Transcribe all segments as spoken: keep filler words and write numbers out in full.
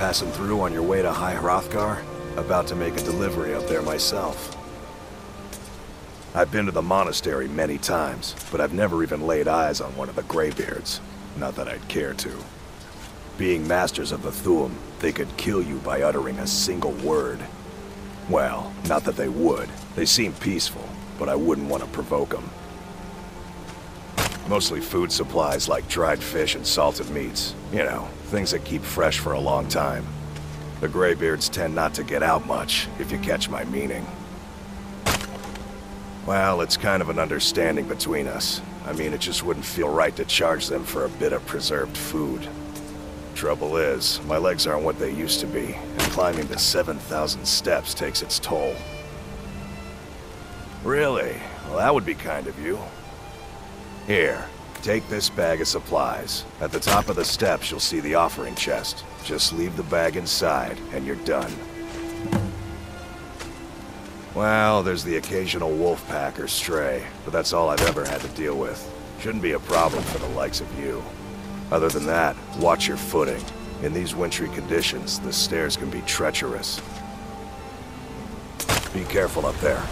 passing through on your way to High Hrothgar? About to make a delivery up there myself. I've been to the monastery many times, but I've never even laid eyes on one of the Greybeards. Not that I'd care to. Being masters of the Thu'um, they could kill you by uttering a single word. Well, not that they would. They seem peaceful, but I wouldn't want to provoke them. Mostly food supplies like dried fish and salted meats. You know, things that keep fresh for a long time. The Greybeards tend not to get out much, if you catch my meaning. Well, it's kind of an understanding between us. I mean, it just wouldn't feel right to charge them for a bit of preserved food. Trouble is, my legs aren't what they used to be, and climbing the seven thousand steps takes its toll. Really? Well, that would be kind of you. Here, take this bag of supplies. At the top of the steps, you'll see the offering chest. Just leave the bag inside, and you're done. Well, there's the occasional wolf pack or stray, but that's all I've ever had to deal with. Shouldn't be a problem for the likes of you. Other than that, watch your footing. In these wintry conditions, the stairs can be treacherous. Be careful up there.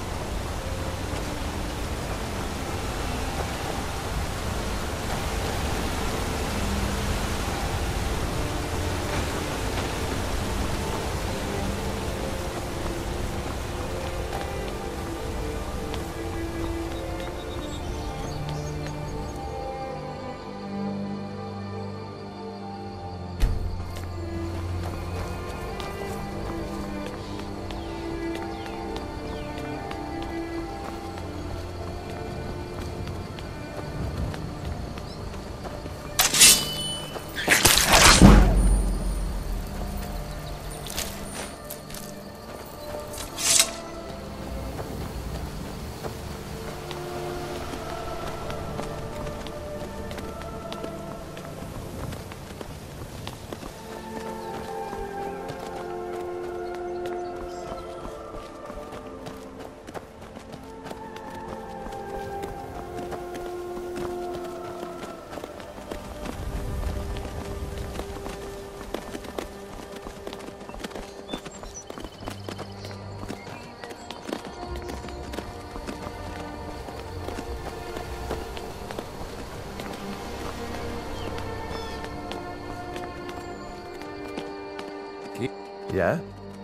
Yeah?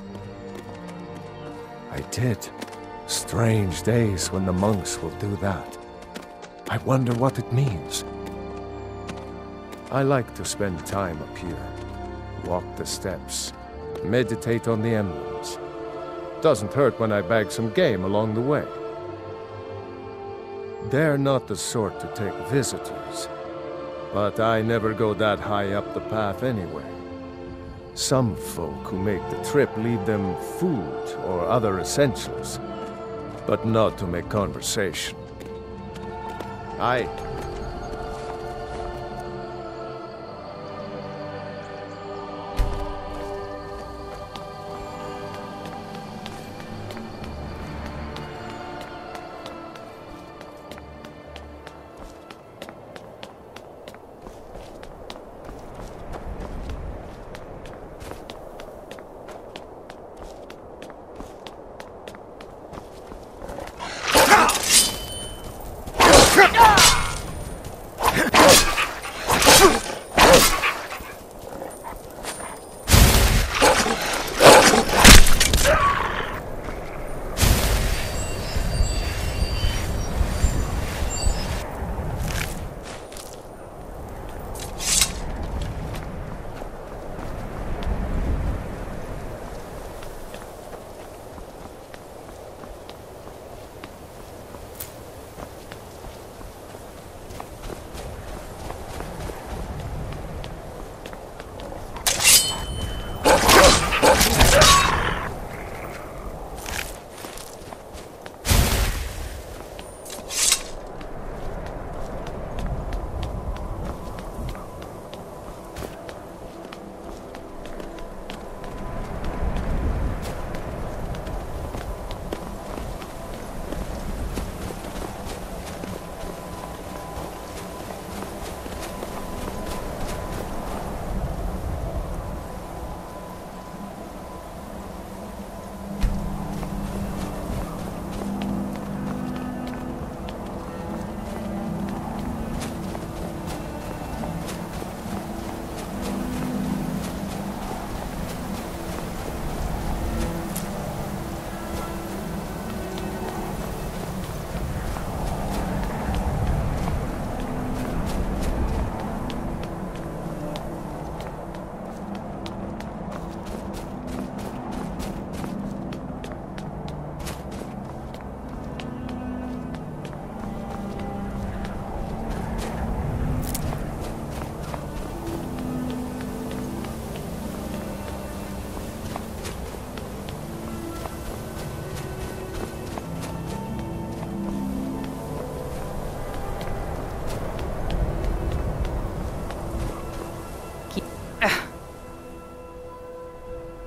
I did. Strange days when the monks will do that. I wonder what it means. I like to spend time up here. Walk the steps. Meditate on the emblems. Doesn't hurt when I bag some game along the way. They're not the sort to take visitors. But I never go that high up the path anyway. Some folk who make the trip leave them food or other essentials, but not to make conversation. I...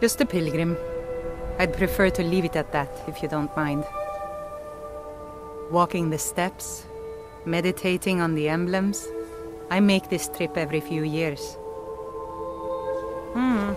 Just a pilgrim. I'd prefer to leave it at that, if you don't mind. Walking the steps, meditating on the emblems. I make this trip every few years. Hmm.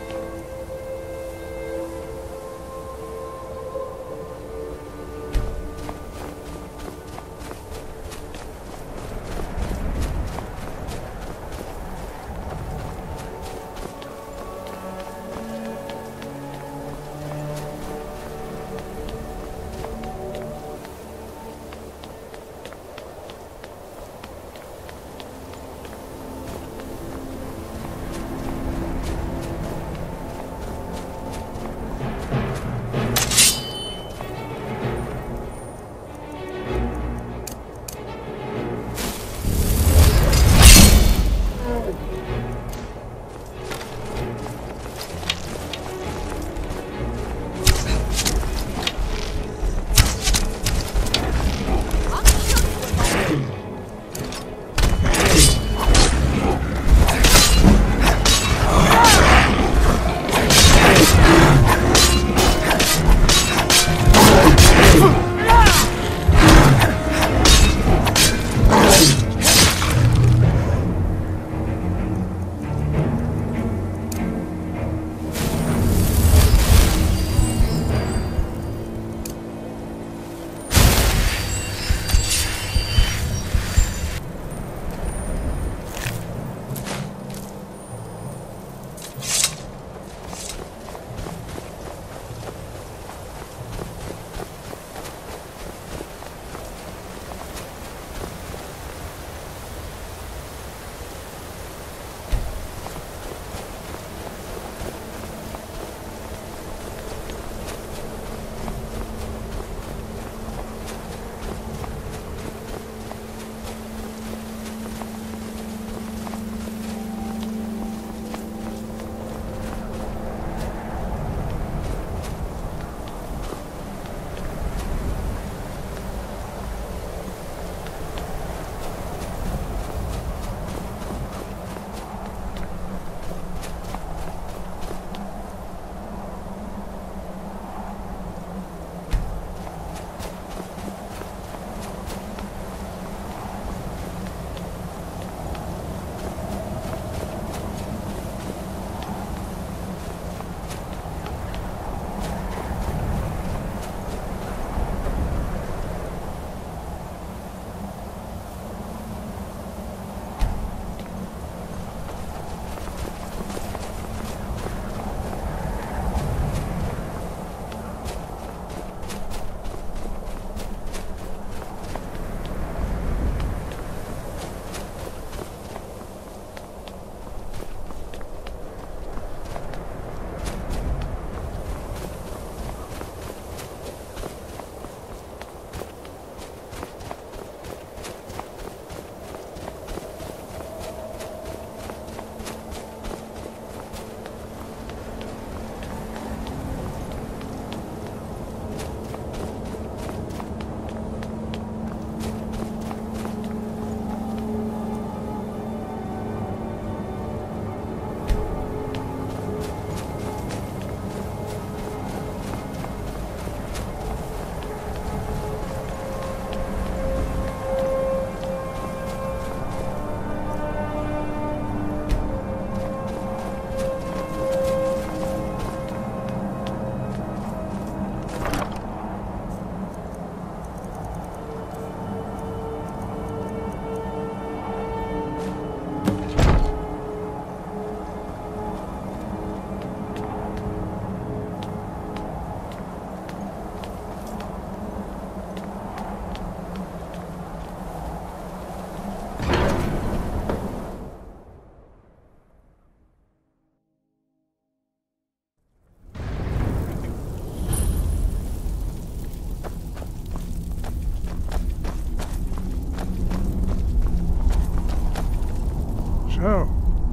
So,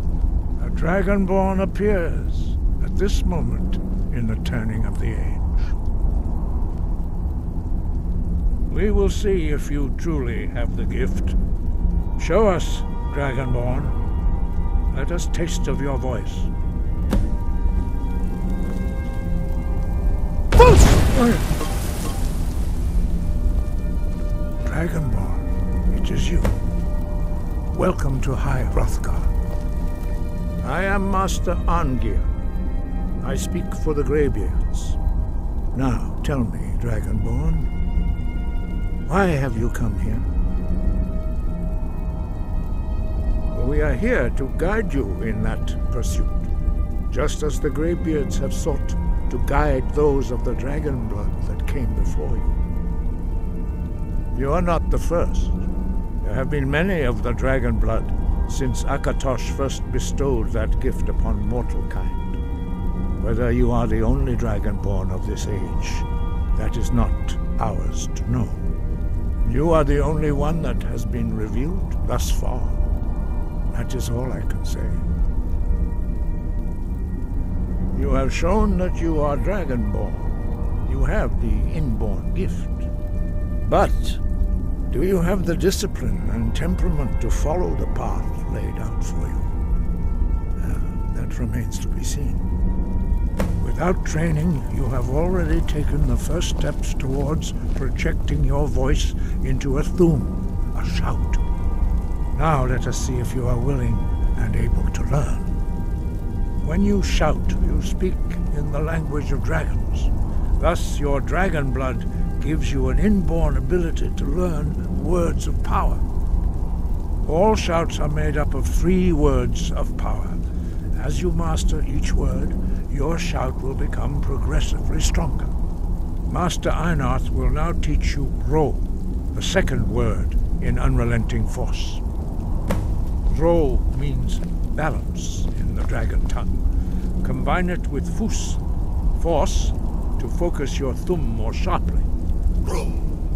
a Dragonborn appears at this moment in the turning of the age. We will see if you truly have the gift. Show us, Dragonborn. Let us taste of your voice. Dragonborn, it is you. Welcome to High Hrothgar. I am Master Arngir. I speak for the Greybeards. Now, tell me, Dragonborn, why have you come here? Well, we are here to guide you in that pursuit, just as the Greybeards have sought to guide those of the dragon blood that came before you. You are not the first. There have been many of the dragon blood since Akatosh first bestowed that gift upon mortal kind. Whether you are the only dragonborn of this age, that is not ours to know. You are the only one that has been revealed thus far. That is all I can say. You have shown that you are dragonborn. You have the inborn gift. But do you have the discipline and temperament to follow the path laid out for you? Uh, that remains to be seen. Without training, you have already taken the first steps towards projecting your voice into a thum, a shout. Now let us see if you are willing and able to learn. When you shout, you speak in the language of dragons. Thus, your dragon blood gives you an inborn ability to learn words of power. All shouts are made up of three words of power. As you master each word, your shout will become progressively stronger. Master Einarth will now teach you Ro, the second word in Unrelenting Force. Ro means balance in the dragon tongue. Combine it with Fus, force, to focus your thumb more sharply. Ro.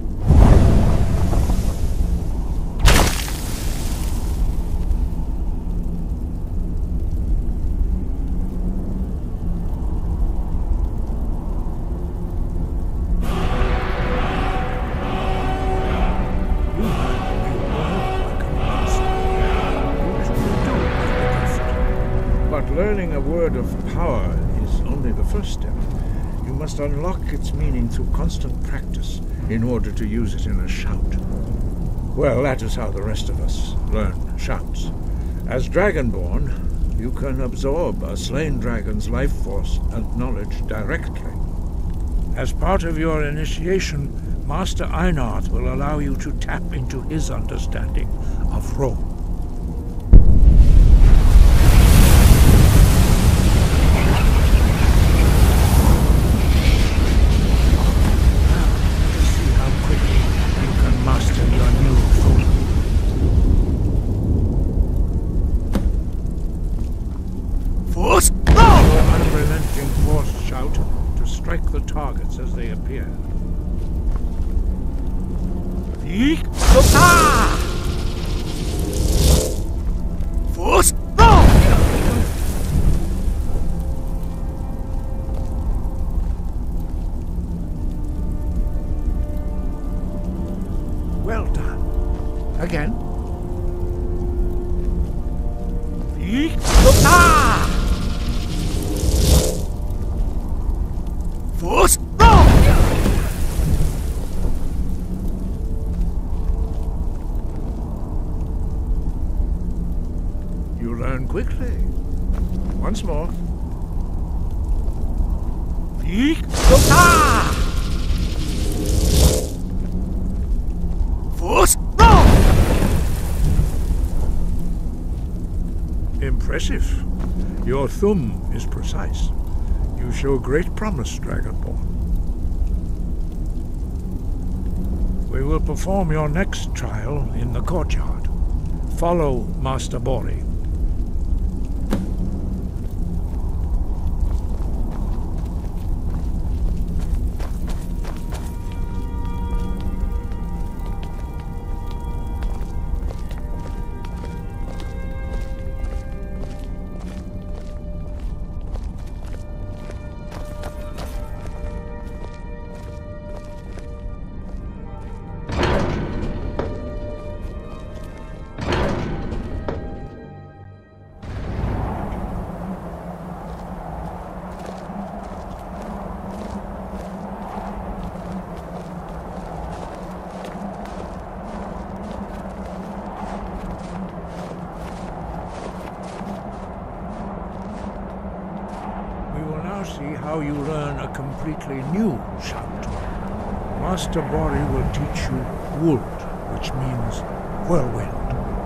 Learning a word of power is only the first step. You must unlock its meaning through constant practice in order to use it in a shout. Well, that is how the rest of us learn shouts. As Dragonborn, you can absorb a slain dragon's life force and knowledge directly. As part of your initiation, Master Einarth will allow you to tap into his understanding of Ro. Strike the targets as they appear. Force! Well done. Again. Force! You learn quickly. Once more. Force! Impressive. Your thumb is precise. You show great promise, Dragonborn. We will perform your next trial in the courtyard. Follow Master Bori. now you learn a completely new shout. Master Bori will teach you Wold, which means whirlwind.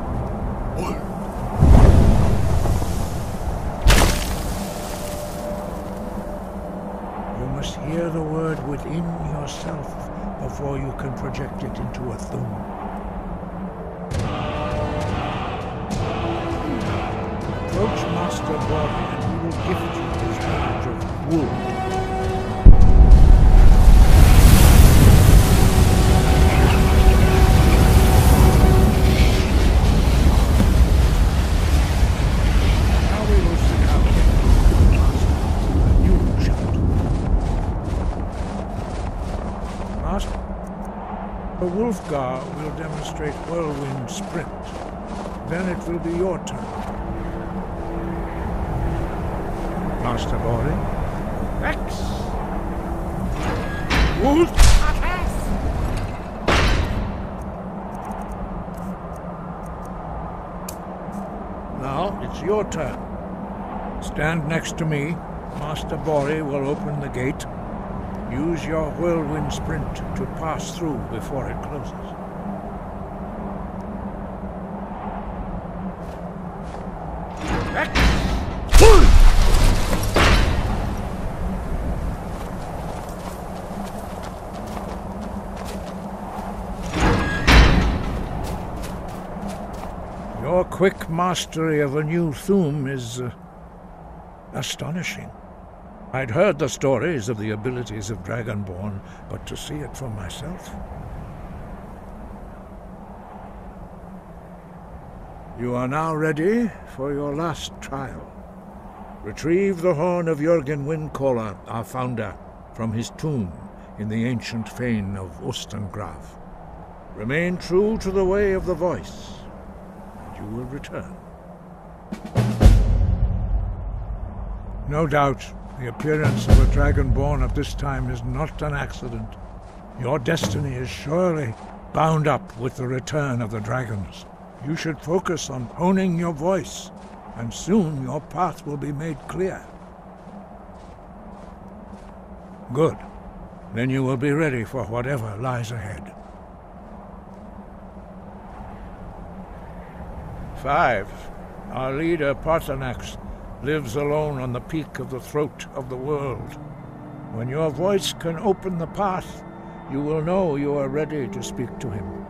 You must hear the word within yourself before you can project it into a thum. Approach Master Bori and he will gift you his knowledge of Wold. Hrothgar will demonstrate whirlwind sprint. Then it will be your turn. Master Bori. Rex! Wolf! Now it's your turn. Stand next to me. Master Bori will open the gate. Use your whirlwind sprint to pass through before it closes. Your quick mastery of a new thum is uh, astonishing. I'd heard the stories of the abilities of Dragonborn, but to see it for myself... You are now ready for your last trial. Retrieve the horn of Jürgen Windcaller, our founder, from his tomb in the ancient fane of Ostengraf. Remain true to the way of the voice, and you will return. No doubt, the appearance of a Dragonborn at this time is not an accident. Your destiny is surely bound up with the return of the dragons. You should focus on honing your voice, and soon your path will be made clear. Good. Then you will be ready for whatever lies ahead. Five. Our leader, Paarthurnax, lives alone on the peak of the throat of the world. When your voice can open the path, you will know you are ready to speak to him.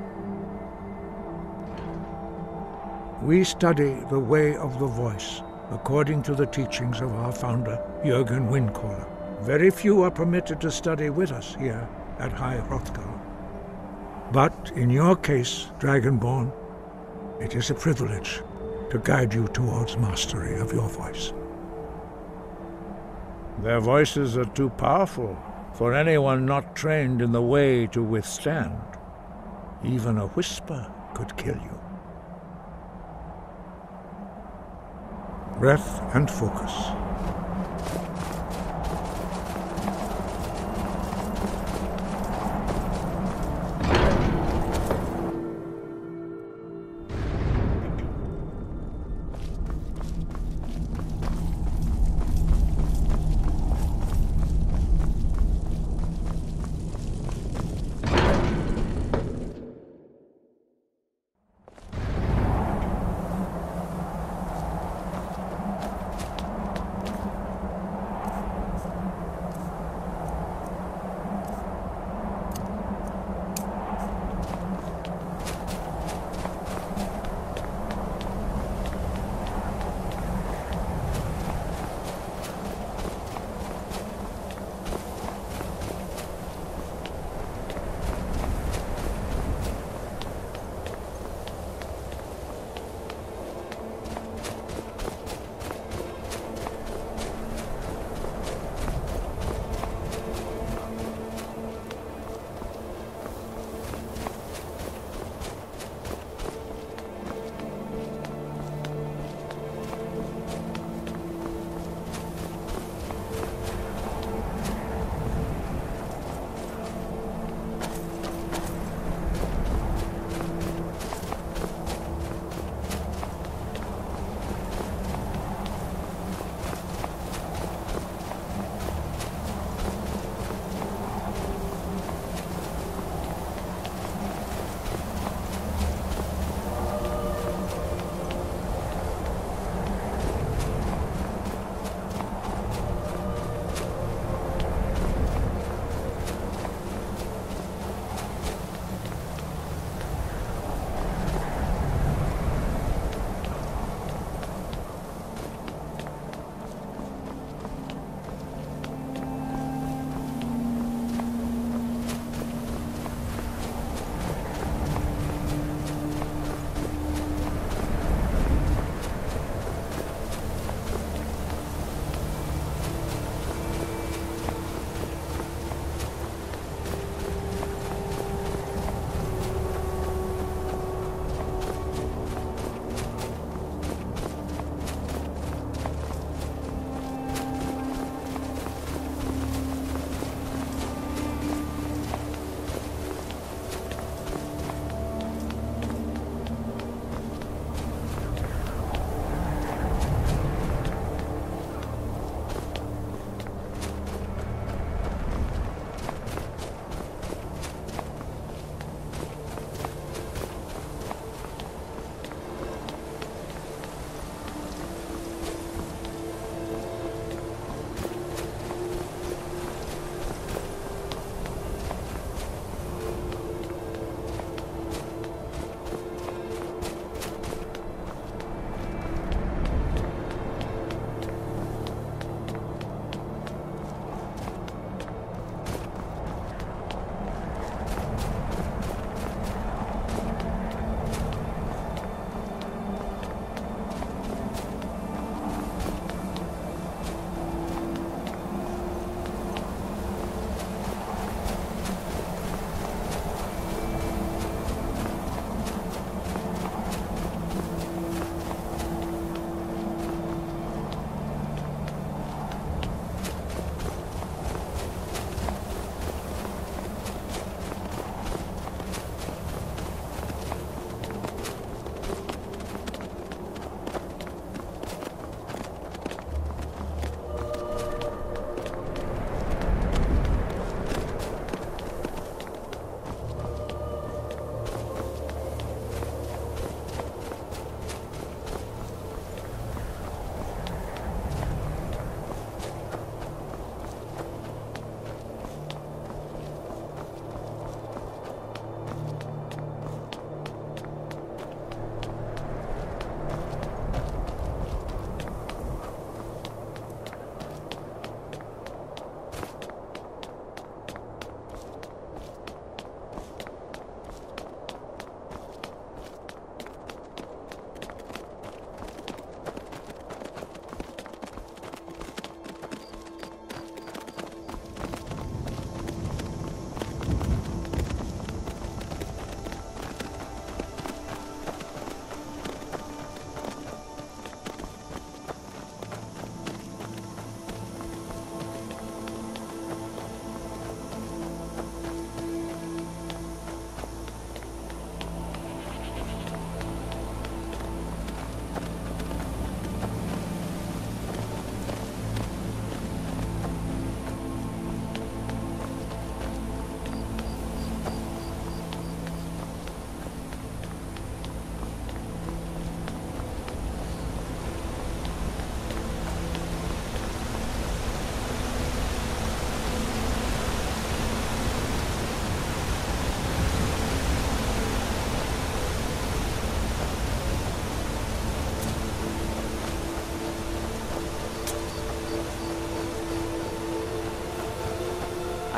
We study the way of the voice, according to the teachings of our founder, Jürgen Windcaller. Very few are permitted to study with us here at High Hrothgar. But in your case, Dragonborn, it is a privilege to guide you towards mastery of your voice. Their voices are too powerful for anyone not trained in the way to withstand. Even a whisper could kill you. Breath and focus.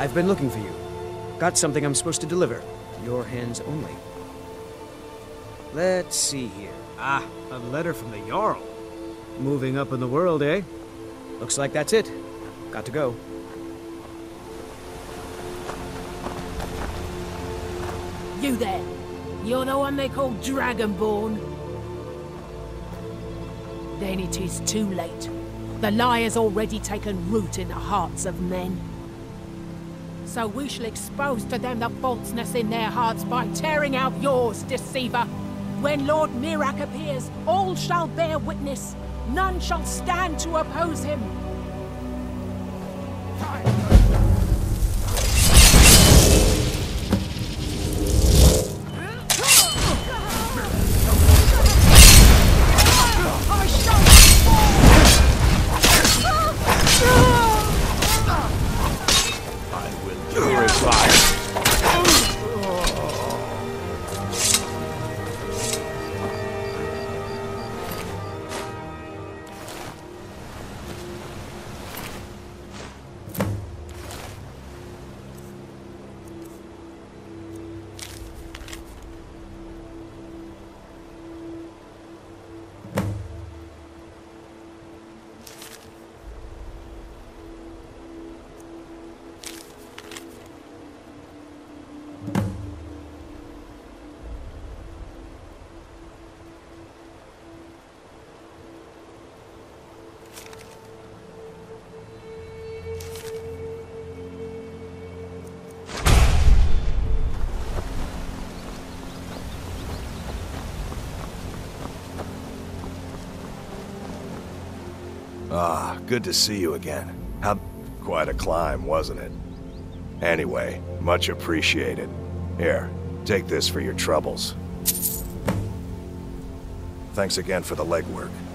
I've been looking for you. Got something I'm supposed to deliver. Your hands only. Let's see here. Ah, a letter from the Jarl. Moving up in the world, eh? Looks like that's it. Got to go. You there. You're the one they call Dragonborn. Then it is too late. The lie has already taken root in the hearts of men. So we shall expose to them the falseness in their hearts by tearing out yours, deceiver. When Lord Mirak appears, all shall bear witness. None shall stand to oppose him. Ah, good to see you again. How... Quite a climb, wasn't it? Anyway, much appreciated. Here, take this for your troubles. Thanks again for the legwork.